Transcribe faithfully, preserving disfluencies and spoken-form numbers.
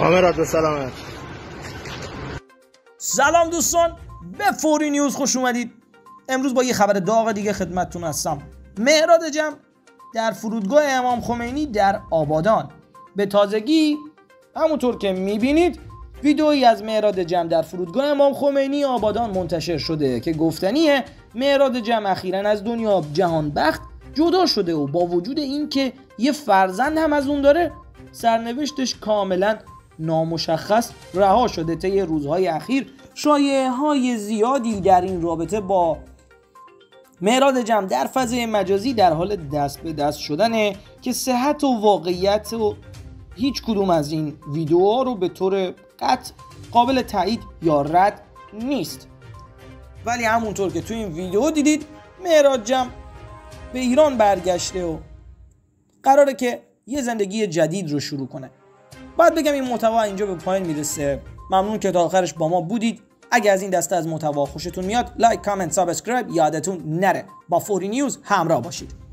کامرات به سلامت. سلام دوستان، به فوری نیوز خوش اومدید. امروز با یه خبر داغ دیگه خدمتتون هستم. مهراد جمع در فرودگاه امام خمینی در آبادان. به تازگی همونطور که میبینید ویدئویی از مهراد جمع در فرودگاه امام خمینی آبادان منتشر شده که گفتنیه مهراد جمع اخیراً از دنیا جهان بخت جدا شده و با وجود این که یه فرزند هم از اون داره، سرنوشتش کاملا نامشخص رها شده. طی روزهای اخیر شایعه‌های زیادی در این رابطه با مهراد جمع در فضای مجازی در حال دست به دست شدنه که صحت و واقعیت و هیچ کدوم از این ویدیوها رو به طور قطع قابل تایید یا رد نیست. ولی همونطور که تو این ویدیو دیدید مهراد جمع به ایران برگشته و قراره که یه زندگی جدید رو شروع کنه. باید بگم این محتوا اینجا به پایان میرسه. ممنون که تا آخرش با ما بودید. اگه از این دسته از محتوا خوشتون میاد لایک، کامنت، سابسکرایب یادتون نره. با فوری نیوز همراه باشید.